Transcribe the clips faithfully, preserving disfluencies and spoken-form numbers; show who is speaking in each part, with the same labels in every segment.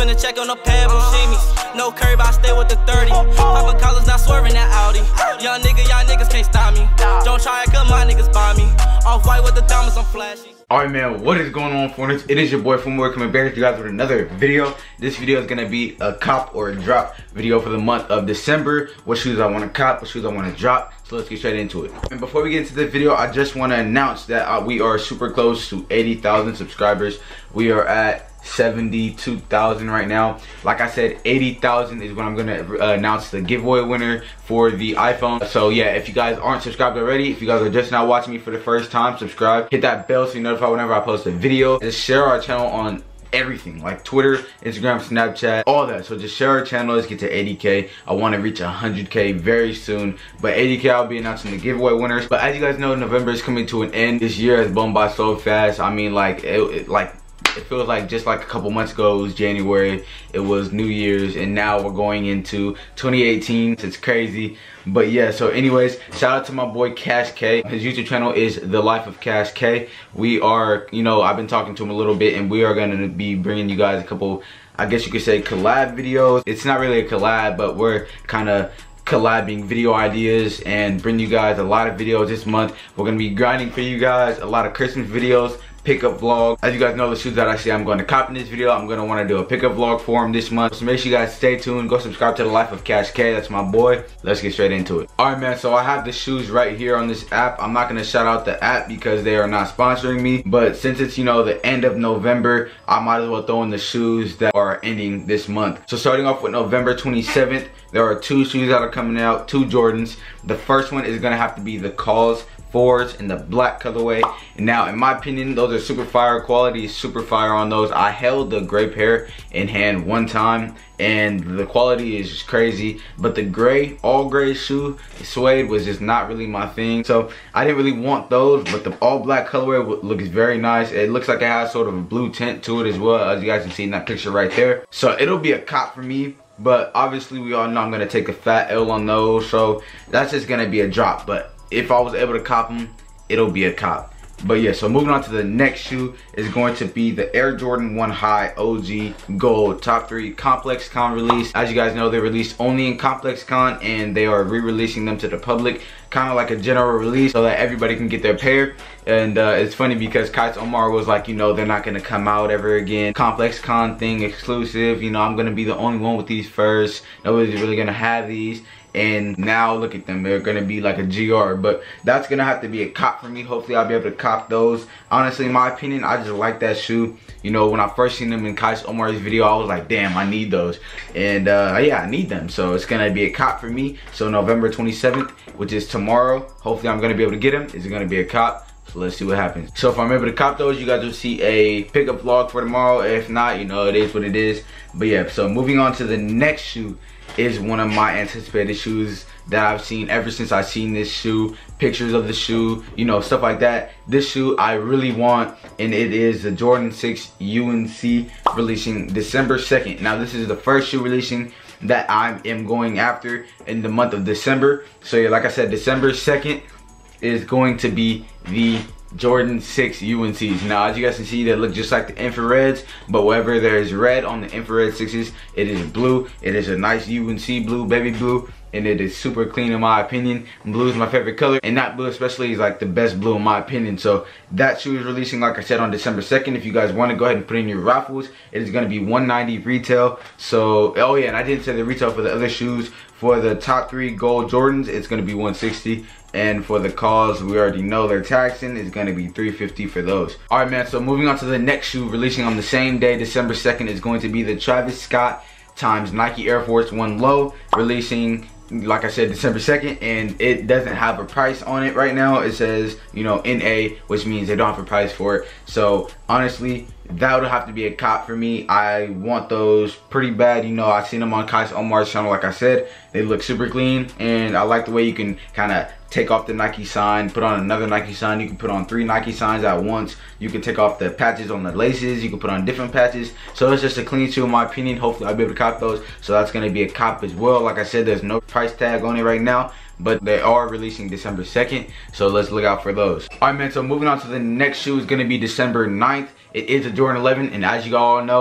Speaker 1: Spend a check on a pebble, shimmies. No curb, I stay with the thirty. Poppin' collars, not swerving that Audi. Young nigga, y'all niggas can't stop me. Don't try it, cause my niggas buy me. Off white with the diamonds, I'm flashy. Alright man, what is going on, Foreigners? It is your boy Fumore coming back to you guys with another video. This video is gonna be a cop or a drop video for the month of December. What shoes I want to cop, what shoes I want to drop. So let's get straight into it. And before we get into the video, I just want to announce that uh, we are super close to eighty thousand subscribers. We are at seventy-two thousand right now. Like I said, eighty thousand is when I'm gonna uh, announce the giveaway winner for the iPhone. So yeah, if you guys aren't subscribed already, if you guys are just now watching me for the first time, subscribe, hit that bell so you're notified whenever I post a video. Just share our channel on everything, like Twitter, Instagram, Snapchat, all that. So just share our channel. Let's get to eighty K. I want to reach one hundred K very soon, but eighty K I'll be announcing the giveaway winners. But as you guys know, November is coming to an end. This year has blown by so fast. I mean, like it, it like it feels like just like a couple months ago it was January, it was New Year's, and now we're going into twenty eighteen. It's crazy. But yeah, so anyways, shout out to my boy Cash K. His YouTube channel is The Life of Cash K. We are, you know, I've been talking to him a little bit, and we are going to be bringing you guys a couple, I guess you could say, collab videos. It's not really a collab, but we're kind of collabing video ideas and bring you guys a lot of videos this month. We're going to be grinding for you guys a lot of Christmas videos, pickup vlog. As you guys know, the shoes that I see I'm going to cop in this video, I'm going to want to do a pickup vlog for him this month. So make sure you guys stay tuned. Go subscribe to The Life of Cash K. That's my boy. Let's get straight into it. Alright man, so I have the shoes right here on this app. I'm not going to shout out the app because they are not sponsoring me, but since it's, you know, the end of November, I might as well throw in the shoes that are ending this month. So starting off with November twenty-seventh, there are two shoes that are coming out, two Jordans. The first one is going to have to be the Cause fours in the black colorway. And now in my opinion, those are super fire. Quality is super fire on those. I held the gray pair in hand one time and the quality is just crazy, but the gray, all gray shoe suede was just not really my thing, so I didn't really want those. But the all black colorway looks very nice. It looks like it has sort of a blue tint to it as well, as you guys can see in that picture right there. So it'll be a cop for me, but obviously we all know I'm gonna take a fat L on those, so that's just gonna be a drop. But if I was able to cop them, it'll be a cop. But yeah, so moving on to the next shoe is going to be the Air Jordan one High O G Gold Top three Complex Con release. As you guys know, they released only in Complex Con, and they are re-releasing them to the public, kind of like a general release so that everybody can get their pair. And uh, it's funny because Kites Omar was like, you know, they're not gonna come out ever again. Complex Con thing exclusive, you know, I'm gonna be the only one with these first. Nobody's really gonna have these. And now look at them, they're gonna be like a G R, but that's gonna have to be a cop for me. Hopefully I'll be able to cop those. Honestly, in my opinion, I just like that shoe. You know, when I first seen them in Kites Omar's video, I was like, damn, I need those. And uh, yeah, I need them. So it's gonna be a cop for me. So November twenty-seventh, which is tomorrow, hopefully I'm gonna be able to get them. It's gonna be a cop. So let's see what happens. So if I'm able to cop those, you guys will see a pickup vlog for tomorrow. If not, you know, it is what it is. But yeah, so moving on to the next shoe is one of my anticipated shoes that I've seen ever since I seen this shoe, pictures of the shoe, you know, stuff like that. This shoe I really want, and it is the Jordan six U N C, releasing December second. Now this is the first shoe releasing that I am going after in the month of December. So yeah, like I said, December second is going to be the Jordan six U N Cs. Now as you guys can see, they look just like the infrareds, but wherever there is red on the infrared sixes, it is blue. It is a nice U N C blue, baby blue, and it is super clean in my opinion. Blue is my favorite color, and that blue especially is like the best blue in my opinion. So that shoe is releasing, like I said, on December second. If you guys want to go ahead and put in your raffles, it is going to be one ninety retail. So oh yeah, and I didn't say the retail for the other shoes. For the top three gold Jordans, it's going to be one sixty. And for the Cause, we already know they're taxing, it's going to be three fifty for those. Alright man, so moving on to the next shoe, releasing on the same day, December second, is going to be the Travis Scott times Nike Air Force One Low, releasing, like I said, December second, and it doesn't have a price on it right now. It says, you know, N A, which means they don't have a price for it. So honestly, that would have to be a cop for me. I want those pretty bad. You know, I've seen them on Kites Omar's channel. Like I said, they look super clean, and I like the way you can kind of take off the Nike sign, put on another Nike sign. You can put on three Nike signs at once. You can take off the patches on the laces. You can put on different patches. So it's just a clean shoe in my opinion. Hopefully I'll be able to cop those. So that's going to be a cop as well. Like I said, there's no price tag on it right now, but they are releasing December second. So let's look out for those. Alright man, so moving on to the next shoe is going to be December ninth. It is a Jordan eleven, and as you all know,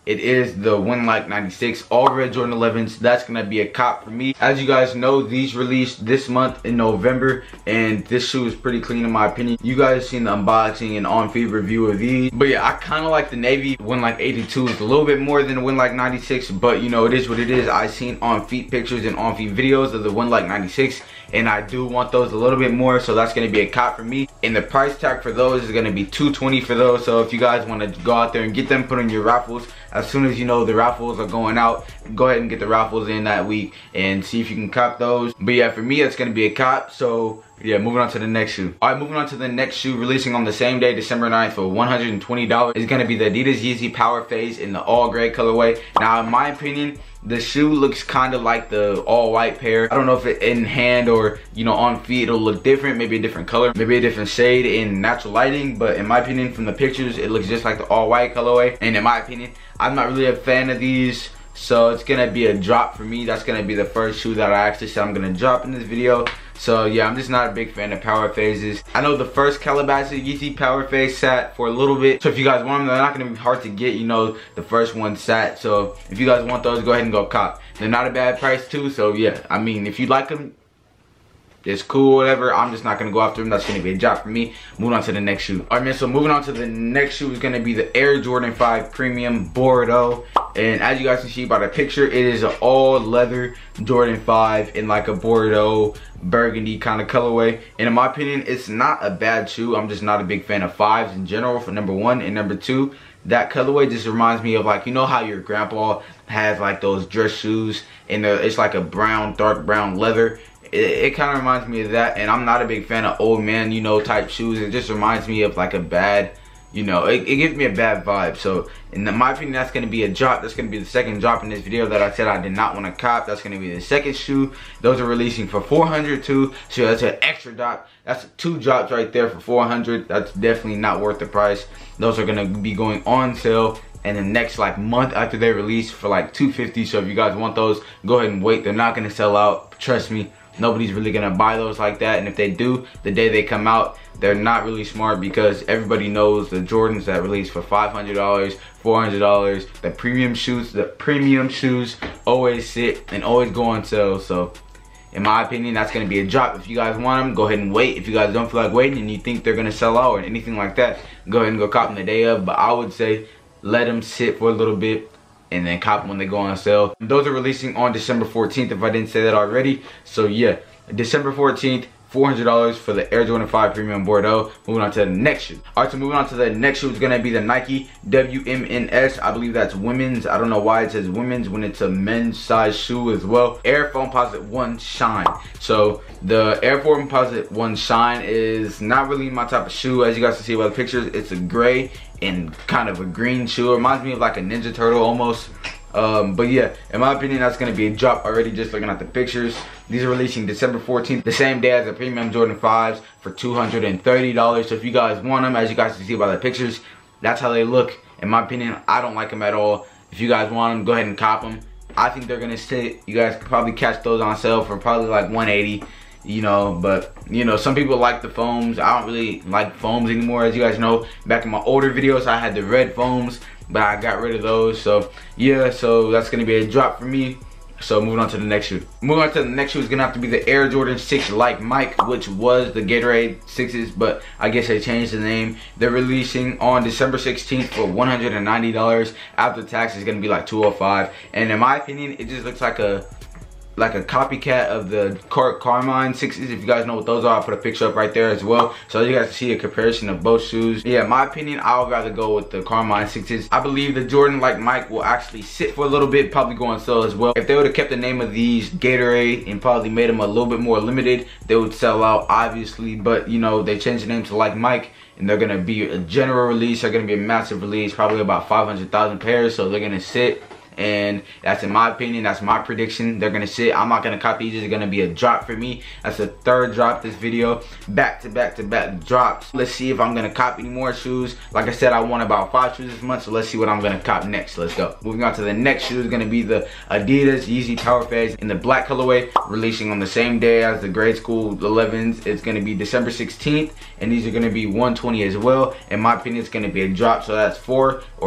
Speaker 2: it is the Win Like ninety-six all red Jordan elevens. That's gonna be a cop for me. As you guys know, these released this month in November, and this shoe is pretty clean in my opinion. You guys seen the unboxing and on feet review of these, but yeah, I kind of like the navy. Win Like eighty-two is a little bit more than the Win Like ninety-six, but you know, it is what it is. I seen on feet pictures and on feet videos of the Win Like ninety-six, and I do want those a little bit more, so that's gonna be a cop for me. And the price tag for those is gonna be two twenty for those. So if you guys want to go out there and get them, put in your raffles. As soon as you know the raffles are going out, go ahead and get the raffles in that week and see if you can cop those. But yeah, for me, it's gonna be a cop. So yeah, moving on to the next shoe. All right, moving on to the next shoe, releasing on the same day, December ninth, for one hundred twenty dollars. It's gonna be the Adidas Yeezy Power Phase in the all gray colorway. Now, in my opinion, the shoe looks kind of like the all white pair. I don't know if it in hand or, you know, on feet it'll look different, maybe a different color, maybe a different shade in natural lighting, but in my opinion, from the pictures, it looks just like the all white colorway. And in my opinion, I'm not really a fan of these, so it's gonna be a drop for me. That's gonna be the first shoe that I actually said I'm gonna drop in this video. So yeah, I'm just not a big fan of Power Phases. I know the first Calabasas Yeezy Power Phase sat for a little bit, so if you guys want them, they're not gonna be hard to get. You know, the first one sat, so if you guys want those, go ahead and go cop. They're not a bad price too, so yeah, I mean, if you like them, it's cool, whatever. I'm just not gonna go after them. That's gonna be a job for me. Moving on to the next shoe. All right, man, so moving on to the next shoe is gonna be the Air Jordan five Premium Bordeaux. And as you guys can see by the picture, it is an all leather Jordan five in like a Bordeaux burgundy kind of colorway. And in my opinion, it's not a bad shoe. I'm just not a big fan of fives in general, for number one. And number two, that colorway just reminds me of, like, you know how your grandpa has like those dress shoes and it's like a brown, dark brown leather. It, it kind of reminds me of that, and I'm not a big fan of old man, you know, type shoes. It just reminds me of like a bad, you know, it, it gives me a bad vibe. So in my opinion, that's going to be a drop. That's going to be the second drop in this video that I said I did not want to cop. That's going to be the second shoe. Those are releasing for four hundred too, so that's an extra drop. That's two drops right there for four hundred. That's definitely not worth the price. Those are going to be going on sale and the next like month after they release for like two fifty. So if you guys want those, go ahead and wait. They're not going to sell out, trust me. Nobody's really gonna buy those like that, and if they do, the day they come out, they're not really smart, because everybody knows the Jordans that release for five hundred dollars, four hundred dollars, the premium shoes, the premium shoes always sit and always go on sale. So in my opinion, that's gonna be a drop. If you guys want them, go ahead and wait. If you guys don't feel like waiting and you think they're gonna sell out or anything like that, go ahead and go cop them the day of. But I would say let them sit for a little bit and then cop them when they go on sale. Those are releasing on December fourteenth, if I didn't say that already. So yeah, December fourteenth, four hundred dollars for the Air Jordan five Premium Bordeaux. Moving on to the next shoe. All right, so moving on to the next shoe is gonna be the Nike W M N S. I believe that's women's. I don't know why it says women's when it's a men's size shoe as well. Air Foamposite one Shine. So the Air Foamposite one Shine is not really my type of shoe. As you guys can see by the pictures, it's a gray and kind of a green shoe. It reminds me of like a Ninja Turtle almost. Um, but yeah, in my opinion, that's going to be a drop already just looking at the pictures. These are releasing December fourteenth, the same day as the Premium Jordan fives for two hundred thirty dollars. So if you guys want them, as you guys can see by the pictures, that's how they look. In my opinion, I don't like them at all. If you guys want them, go ahead and cop them. I think they're going to sit. You guys could probably catch those on sale for probably like one eighty. You know, but you know, some people like the foams. I don't really like foams anymore. As you guys know, back in my older videos, I had the red foams, but I got rid of those. So yeah, so that's gonna be a drop for me. So moving on to the next shoe. Moving on to the next shoe is gonna have to be the Air Jordan six Like Mike, which was the Gatorade sixes, but I guess they changed the name. They're releasing on December sixteenth for one hundred ninety dollars. After tax, it's gonna be like two oh five. And in my opinion, it just looks like a like a copycat of the Car Carmine sixes. If you guys know what those are, I'll put a picture up right there as well, so you guys can see a comparison of both shoes. Yeah, in my opinion, I would rather go with the Carmine sixes. I believe the Jordan Like Mike will actually sit for a little bit, probably go on sale as well. If they would have kept the name of these Gatorade and probably made them a little bit more limited, they would sell out, obviously. But you know, they changed the name to Like Mike, and they're gonna be a general release. They're gonna be a massive release, probably about five hundred thousand pairs, so they're gonna sit. And that's in my opinion, that's my prediction. They're gonna sit. I'm not gonna copy these. It's gonna be a drop for me. That's the third drop this video, back to back to back drops. Let's see if I'm gonna copy any more shoes. Like I said, I won about five shoes this month, so let's see what I'm gonna cop next. Let's go. Moving on to the next shoe is gonna be the Adidas Yeezy Power Phase in the black colorway, releasing on the same day as the grade school elevens. It's gonna be December sixteenth, and these are gonna be one twenty as well. In my opinion, it's gonna be a drop, so that's four or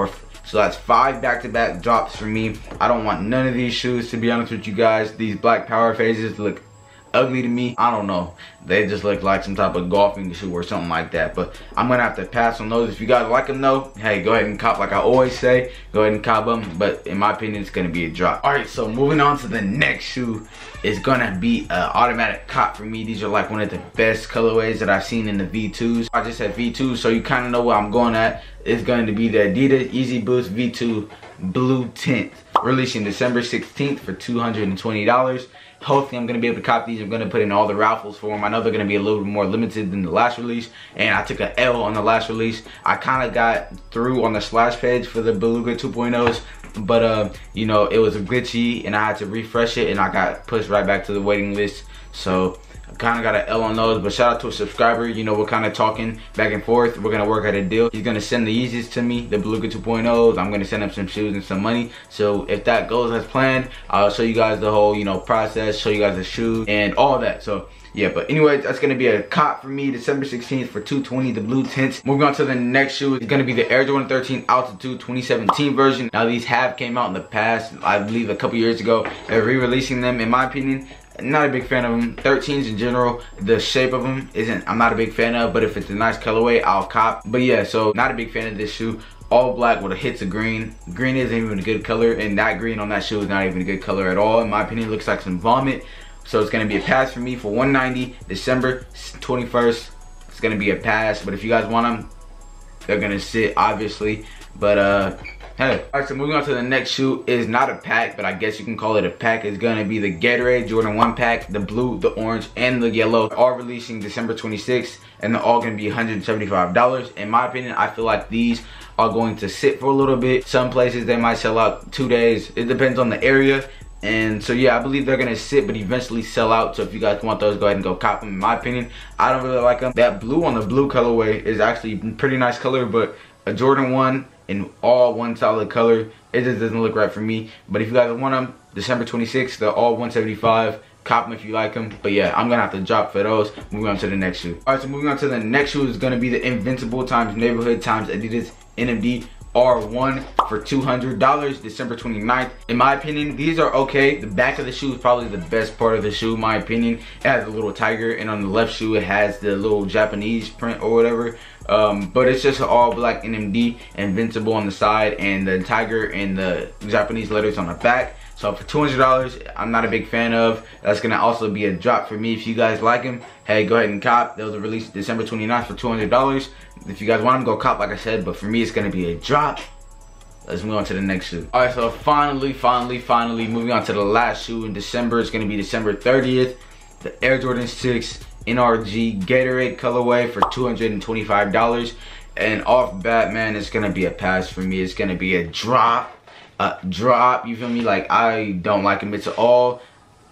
Speaker 2: So that's five back-to-back drops for me. I don't want none of these shoes, to be honest with you guys. These black power phases look ugly to me. I don't know, they just look like some type of golfing shoe or something like that, but I'm gonna have to pass on those. If you guys like them though, hey, go ahead and cop. Like I always say, go ahead and cop them, but in my opinion it's gonna be a drop. All right, so moving on to the next shoe is gonna be an automatic cop for me. These are like one of the best colorways that I've seen in the V twos. I just said V twos, so you kind of know what I'm going at. It's going to be the Adidas Yeezy Boost V two Blue Tint, releasing December sixteenth for two hundred twenty dollars. Hopefully I'm going to be able to cop these. I'm going to put in all the raffles for them. I know they're going to be a little bit more limited than the last release, and I took an L on the last release. I kind of got through on the splash page for the Beluga two point ohs, but uh, you know, it was glitchy and I had to refresh it, and I got pushed right back to the waiting list. So I kind of got an L on those, but shout out to a subscriber. You know, we're kind of talking back and forth. We're going to work out a deal. He's going to send the Yeezys to me, the Beluga two point ohs. I'm going to send him some shoes and some money. So if that goes as planned, I'll show you guys the whole, you know, process, show you guys the shoes and all that. So yeah, but anyway, that's going to be a cop for me, December sixteenth for two hundred twenty dollars, the blue tints. Moving on to the next shoe, it's going to be the Air Jordan thirteen Altitude twenty seventeen version. Now these have came out in the past, I believe a couple years ago. They're re-releasing them. In my opinion, not a big fan of them. thirteens in general, the shape of them isn't, I'm not a big fan of, but if it's a nice colorway, I'll cop. But yeah, so not a big fan of this shoe. All black with a hits of green. Green isn't even a good color, and that green on that shoe is not even a good color at all. In my opinion, it looks like some vomit. So it's gonna be a pass for me for one hundred ninety dollars, December twenty-first. It's gonna be a pass, but if you guys want them, they're gonna sit, obviously. But uh, hey. Alright, so moving on to the next shoe is not a pack, but I guess you can call it a pack. It's gonna be the Gatorade Jordan one pack, the blue, the orange, and the yellow, all releasing December twenty-sixth, and they're all gonna be one hundred seventy-five dollars. In my opinion, I feel like these are going to sit for a little bit. Some places they might sell out two days. It depends on the area. And so yeah, I believe they're gonna sit but eventually sell out. So if you guys want those, go ahead and go cop them. In my opinion, I don't really like them. That blue on the blue colorway is actually a pretty nice color, but a Jordan one in all one solid color, it just doesn't look right for me. But if you guys want them, December twenty-sixth, they're all one seventy-five. Cop them if you like them. But yeah, I'm gonna have to drop for those. Moving on to the next shoe. All right, so moving on to the next shoe is gonna be the Invincible times Neighborhood times Adidas N M D R one for two hundred dollars, December twenty-ninth. In my opinion, these are okay. The back of the shoe is probably the best part of the shoe, in my opinion. It has a little tiger, and on the left shoe it has the little Japanese print or whatever. Um, but it's just an all black N M D, Invincible on the side, and the tiger and the Japanese letters on the back. So for two hundred dollars, I'm not a big fan of. That's gonna also be a drop for me. If you guys like them, hey, go ahead and cop. Those are released December twenty-ninth for two hundred dollars. If you guys want them, go cop, like I said. But for me, it's gonna be a drop. Let's move on to the next shoe. All right, so finally, finally, finally, moving on to the last shoe in December. It's gonna be December thirtieth. The Air Jordan six N R G Gatorade colorway for two hundred twenty-five dollars. And off bat, man, it's gonna be a pass for me. It's gonna be a drop. Uh, drop, you feel me? Like, I don't like them. It's all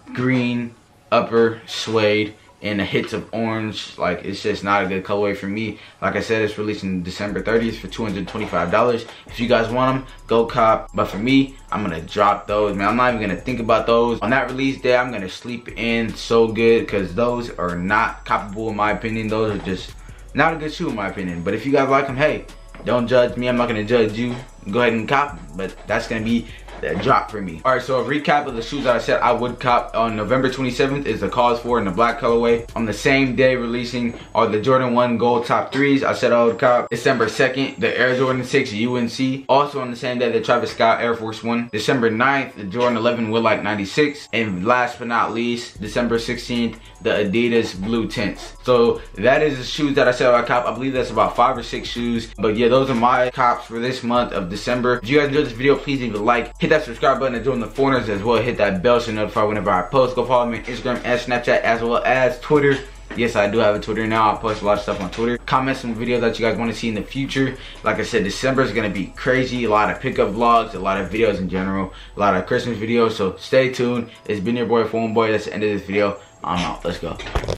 Speaker 2: green upper suede and the hits of orange. Like, it's just not a good colorway for me. Like I said, it's releasing December thirtieth for two hundred twenty-five dollars. If you guys want them, go cop. But for me, I'm gonna drop those, man. I'm not even gonna think about those. On that release day, I'm gonna sleep in so good, because those are not copable in my opinion. Those are just not a good shoe in my opinion. But if you guys like them, hey, don't judge me. I'm not gonna judge you. Go ahead and cop, but that's gonna be the drop for me. All right, so a recap of the shoes that I said I would cop on November twenty-seventh is the Cause four in the black colorway. On the same day releasing are the Jordan one Gold Top threes. I said I would cop. December second, the Air Jordan six U N C. Also on the same day, the Travis Scott Air Force one. December ninth, the Jordan eleven Woodlight ninety-six. And last but not least, December sixteenth, the Adidas Blue Tints. So that is the shoes that I said I would cop. I believe that's about five or six shoes. But yeah, those are my cops for this month of December. If you guys enjoyed this video, please leave a like. Hit that subscribe button and join the foreigners as well. Hit that bell so you're notified whenever I post. Go follow me on Instagram and Snapchat as well as Twitter. Yes, I do have a Twitter now. I post a lot of stuff on Twitter. Comment some videos that you guys want to see in the future. Like I said, December is going to be crazy. A lot of pickup vlogs, a lot of videos in general, a lot of Christmas videos. So stay tuned. It's been your boy, Phone Boy. That's the end of this video. I'm out. Let's go.